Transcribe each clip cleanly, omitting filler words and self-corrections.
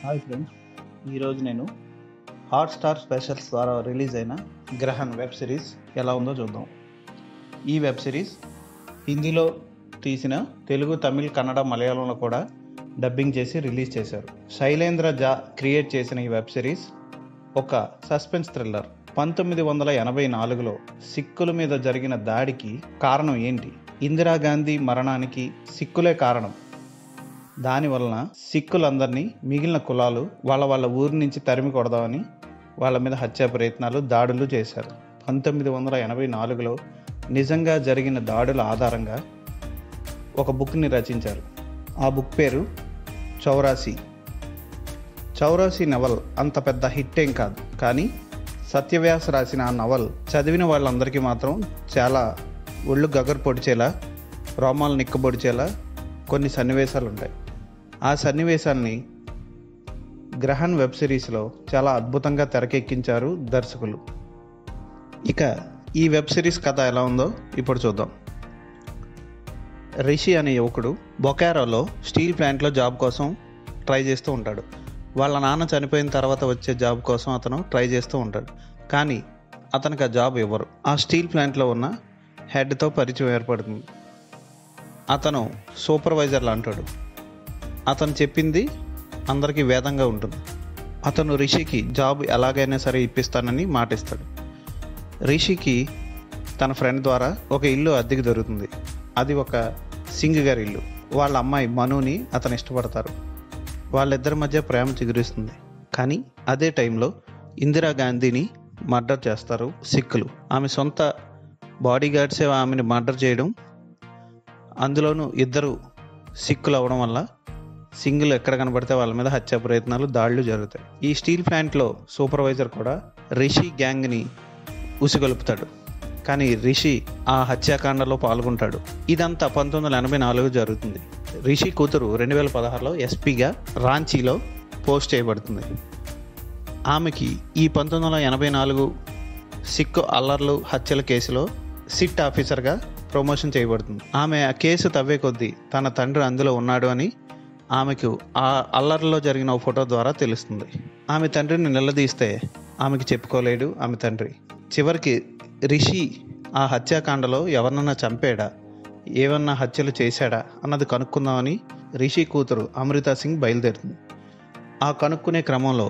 Hi friends, ఈరోజు నేను Hotstar specials ద్వారా రిలీజ్ అయిన 'గ్రహణ్' వెబ్ సిరీస్ ఎలా ఉందో చూద్దాం. ఈ వెబ్ సిరీస్ హిందీలో తీసిన తెలుగు, తమిళ్, కన్నడ, మలయాళంలో కూడా డబ్బింగ్ చేసి రిలీజ్ చేశారు. శైలేంద్ర జా క్రియేట్ చేసిన ఈ వెబ్ సిరీస్ ఒక సస్పెన్స్ థ్రిల్లర్. 1984లో సిక్కుల మీద జరిగిన దాడికి కారణం ఏంటి? ఇందిరాగాంధీ మరణానికి సిక్కులే కారణం. దానివలన సిక్కులందరినీ మిగిలిన కులాలు వాళ్ళ ఊరి నుంచి తరిమి కొడదామని వాళ్ళ మీద హత్యా ప్రయత్నాలు, దాడులు చేశారు. 1984లో నిజంగా జరిగిన దాడుల ఆధారంగా ఒక బుక్ని రచించారు. ఆ బుక్ పేరు 84. 84 నవల్ అంత పెద్ద హిట్ ఏం కాదు, కానీ సత్యవ్యాస్ రాసిన ఆ నవల్ చదివిన వాళ్ళందరికీ మాత్రం చాలా ఒళ్ళు గగరు పొడిచేలా, రోమాలు నిక్కబొడిచేలా కొన్ని సన్నివేశాలు ఉంటాయి. ఆ సన్నివేశాల్ని 'గ్రహణ్' వెబ్ సిరీస్లో చాలా అద్భుతంగా తెరకెక్కించారు దర్శకులు. ఇక ఈ వెబ్ సిరీస్ కథ ఎలా ఉందో ఇప్పుడు చూద్దాం. రిషి అనే యువకుడు బొకారోలో స్టీల్ ప్లాంట్లో జాబ్ కోసం ట్రై చేస్తూ ఉంటాడు. వాళ్ళ నాన్న చనిపోయిన తర్వాత వచ్చే జాబ్ కోసం అతను ట్రై చేస్తూ ఉంటాడు. కానీ అతనికి ఆ జాబ్ ఇవ్వరు. ఆ స్టీల్ ప్లాంట్లో ఉన్న హెడ్తో పరిచయం ఏర్పడుతుంది. అతను సూపర్వైజర్లా అంటాడు. అతను చెప్పింది అందరికీ వేదంగా ఉంటుంది. అతను రిషికి జాబ్ ఎలాగైనా సరే ఇప్పిస్తానని మాటిస్తాడు. రిషికి తన ఫ్రెండ్ ద్వారా ఒక ఇల్లు అద్దెకి దొరుకుతుంది. అది ఒక సింగ్ గారి ఇల్లు. వాళ్ళ అమ్మాయి మనుని అతను ఇష్టపడతారు. వాళ్ళిద్దరి మధ్య ప్రేమ చిగురిస్తుంది. కానీ అదే టైంలో ఇందిరాగాంధీని మర్డర్ చేస్తారు సిక్కులు. ఆమె సొంత బాడీ గార్డ్సే ఆమెను మర్డర్ చేయడం, అందులోనూ ఇద్దరు సిక్కులు అవ్వడం వల్ల సింగిల్ ఎక్కడ కనబడితే వాళ్ళ మీద హత్యా ప్రయత్నాలు, దాడులు జరుగుతాయి. ఈ స్టీల్ ప్లాంట్లో సూపర్వైజర్ కూడా రిషి గ్యాంగ్ని ఉసిగొలుపుతాడు. కానీ రిషి ఆ హత్యాకాండలో పాల్గొంటాడు. ఇదంతా 1984 జరుగుతుంది. రిషి కూతురు 2016లో ఎస్పీగా రాంచీలో పోస్ట్ చేయబడుతుంది. ఆమెకి ఈ 1984 సిక్కు అల్లర్లు, హత్యల కేసులో సిట్ ఆఫీసర్గా ప్రమోషన్ చేయబడుతుంది. ఆమె ఆ కేసు తవ్వే కొద్దీ తన తండ్రి అందులో ఉన్నాడు అని ఆమెకు ఆ అల్లర్లో జరిగిన ఒక ఫోటో ద్వారా తెలుస్తుంది. ఆమె తండ్రిని నిలదీస్తే ఆమెకి చెప్పుకోలేడు ఆమె తండ్రి. చివరికి రిషి ఆ హత్యాకాండలో ఎవరినన్నా చంపాడా, ఏమన్నా హత్యలు చేశాడా అన్నది కనుక్కుందామని రిషి కూతురు అమృతా సింగ్ బయలుదేరుతుంది. ఆ కనుక్కునే క్రమంలో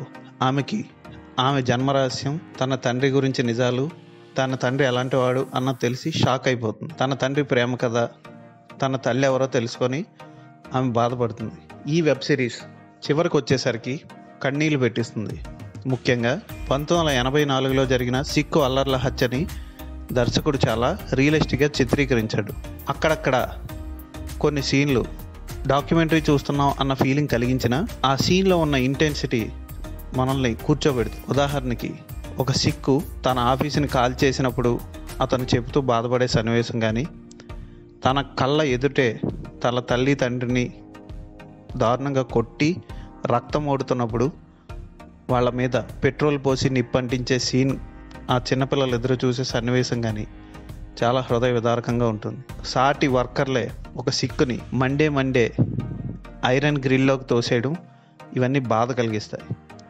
ఆమె జన్మరహస్యం, తన తండ్రి గురించి నిజాలు, తన తండ్రి ఎలాంటి వాడు అన్నది తెలిసి షాక్ అయిపోతుంది. తన తండ్రి ప్రేమ కథ, తన తల్లి ఎవరో తెలుసుకొని ఆమె బాధపడుతుంది. ఈ వెబ్ సిరీస్ చివరికి వచ్చేసరికి కన్నీళ్లు పెట్టిస్తుంది. ముఖ్యంగా 1984లో జరిగిన సిక్కు అల్లర్ల హత్యని దర్శకుడు చాలా రియలిస్టిక్గా చిత్రీకరించాడు. అక్కడక్కడ కొన్ని సీన్లు డాక్యుమెంటరీ చూస్తున్నాం అన్న ఫీలింగ్ కలిగించిన ఆ సీన్లో ఉన్న ఇంటెన్సిటీ మనల్ని కూర్చోబెడుతుంది. ఉదాహరణకి ఒక సిక్కు తన ఆఫీసుని కాల్ చేసినప్పుడు అతను చెబుతూ బాధపడే సన్నివేశం కానీ, తన కళ్ళ ఎదుటే తన తల్లి తండ్రిని దారుణంగా కొట్టి రక్తం ఓడుతున్నప్పుడు వాళ్ళ మీద పెట్రోల్ పోసి నిప్పంటించే సీన్, ఆ చిన్నపిల్లలు ఎదురు చూసే సన్నివేశం కానీ చాలా హృదయ విదారకంగా ఉంటుంది. సాటి వర్కర్లే ఒక సిక్కుని మండే ఐరన్ గ్రిల్లోకి తోసేయడం, ఇవన్నీ బాధ కలిగిస్తాయి.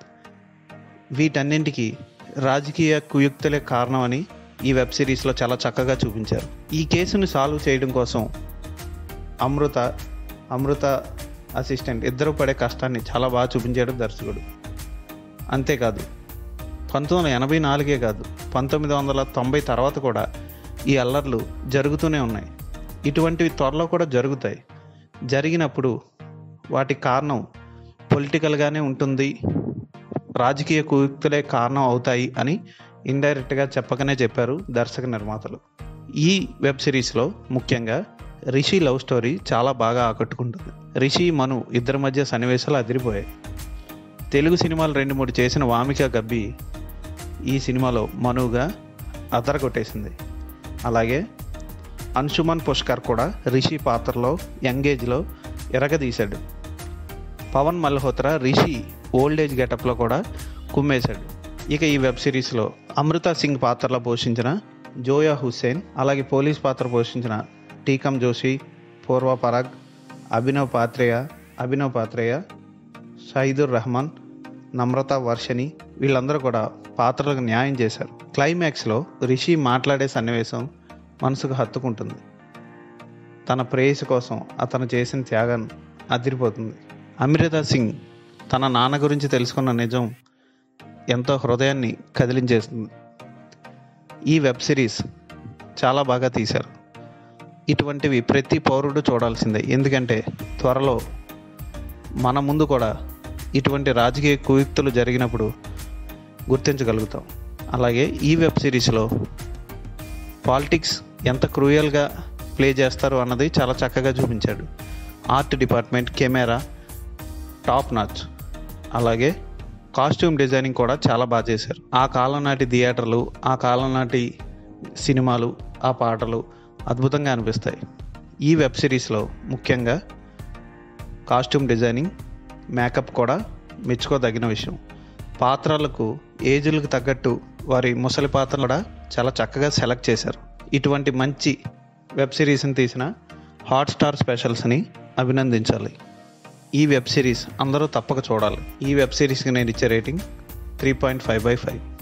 వీటన్నింటికి రాజకీయ కుయుక్తులే కారణమని ఈ వెబ్ సిరీస్లో చాలా చక్కగా చూపించారు. ఈ కేసుని సాల్వ్ చేయడం కోసం అమృత అసిస్టెంట్ ఇద్దరు పడే కష్టాన్ని చాలా బాగా చూపించాడు దర్శకుడు. అంతేకాదు 1984 కాదు, 1990 తర్వాత కూడా ఈ అల్లర్లు జరుగుతూనే ఉన్నాయి. ఇటువంటివి త్వరలో కూడా జరుగుతాయి. జరిగినప్పుడు వాటి కారణం పొలిటికల్గానే ఉంటుంది, రాజకీయ కుయుక్తులే కారణం అవుతాయి అని ఇండైరెక్ట్గా చెప్పకనే చెప్పారు దర్శక నిర్మాతలు. ఈ వెబ్ సిరీస్లో ముఖ్యంగా రిషి లవ్ స్టోరీ చాలా బాగా ఆకట్టుకుంటుంది. రిషి, మను ఇద్దరి మధ్య సన్నివేశాలు అదిరిపోయాయి. తెలుగు సినిమాలు 2-3 చేసిన వామిక గబ్బి ఈ సినిమాలో మనుగా అదరగొట్టేసింది. అలాగే అంశుమన్ పుష్కర్ కూడా రిషి పాత్రలో యంగేజ్లో ఎరగదీశాడు. పవన్ మల్హోత్రా రిషి ఓల్డేజ్ గెటప్లో కూడా కుమ్మేశాడు. ఇక ఈ వెబ్ సిరీస్లో అమృతా సింగ్ పాత్రలో పోషించిన జోయా హుస్సేన్, అలాగే పోలీస్ పాత్ర పోషించిన టీకమ్ జోషి, పూర్వ పరాగ్, అభినవ్ పాత్రేయ, షహీదుర్ రెహమాన్, నమ్రత వర్షిణి వీళ్ళందరూ కూడా పాత్రలకు న్యాయం చేశారు. క్లైమాక్స్లో రిషి మాట్లాడే సన్నివేశం మనసుకు హత్తుకుంటుంది. తన ప్రేయసి కోసం అతను చేసిన త్యాగం అదిరిపోతుంది. అమృతా సింగ్ తన నాన్న గురించి తెలుసుకున్న నిజం ఎంతో హృదయాన్ని కదిలించేస్తుంది. ఈ వెబ్ సిరీస్ చాలా బాగా తీశారు. ఇటువంటివి ప్రతి పౌరుడు చూడాల్సిందే. ఎందుకంటే త్వరలో మన ముందు కూడా ఇటువంటి రాజకీయ కుయుక్తులు జరిగినప్పుడు గుర్తించగలుగుతాం. అలాగే ఈ వెబ్ సిరీస్లో పాలిటిక్స్ ఎంత క్రూయల్గా ప్లే చేస్తారు అన్నది చాలా చక్కగా చూపించాడు. Art department, camera top notch. అలాగే కాస్ట్యూమ్ డిజైనింగ్ కూడా చాలా బాగా చేశారు. ఆ కాలం నాటి థియేటర్లు, ఆ కాలం నాటి సినిమాలు, ఆ పాటలు అద్భుతంగా అనిపిస్తాయి. ఈ వెబ్ సిరీస్లో ముఖ్యంగా కాస్ట్యూమ్ డిజైనింగ్, మేకప్ కూడా మెచ్చుకోదగిన విషయం. పాత్రలకు ఏజ్లకు తగ్గట్టు వారి ముసలి పాత్రలు కూడా చాలా చక్కగా సెలెక్ట్ చేశారు. ఇటువంటి మంచి వెబ్ సిరీస్ని తీసిన హాట్స్టార్ స్పెషల్స్ని అభినందించాలి. ఈ వెబ్ సిరీస్ అందరూ తప్పక చూడాలి. ఈ వెబ్ సిరీస్కి నేను ఇచ్చే రేటింగ్ 3.5/5.